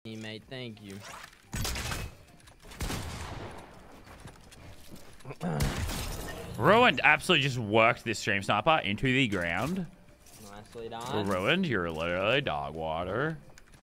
Teammate, thank you. Ruined absolutely just worked this stream sniper into the ground. Nicely done. Ruined, you're literally dog water.